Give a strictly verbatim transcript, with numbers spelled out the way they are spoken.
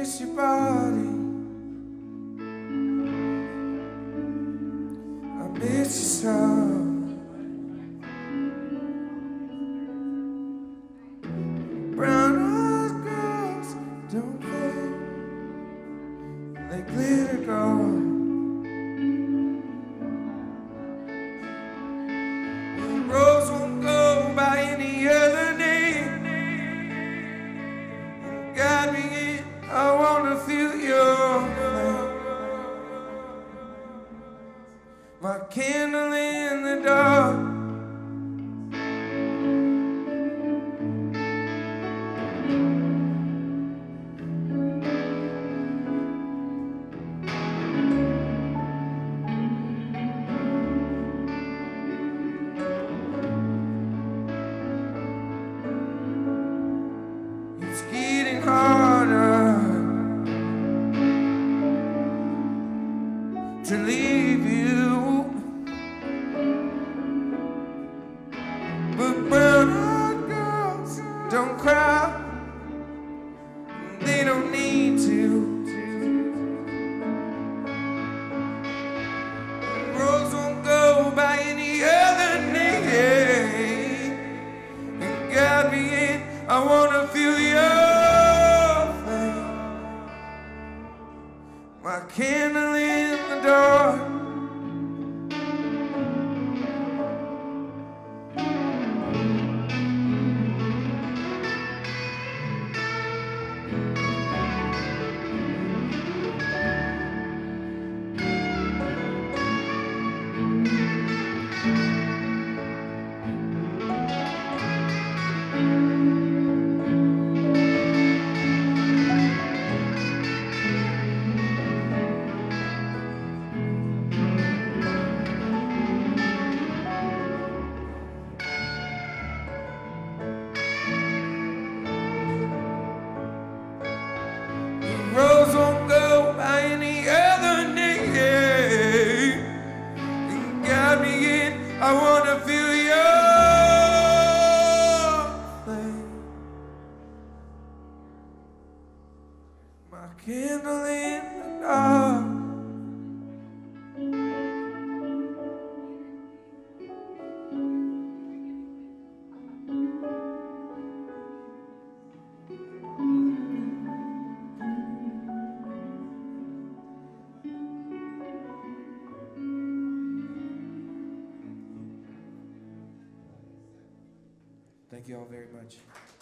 miss your body. I miss you so. Brown-eyed girls don't fade, they glitter gold. The rose won't go by any other name. And guide me in, I wanna feel your flame. My candle in the dark. It's getting harder to leave you, but brown-eyed girls don't cry, they don't need to. Rose won't go by any other name. And guide me in, I wanna feel your flame. My candle in the dark. Rose won't go by any other name. And guide me in, I wanna feel your flame. My candle in the dark. Thank you all very much.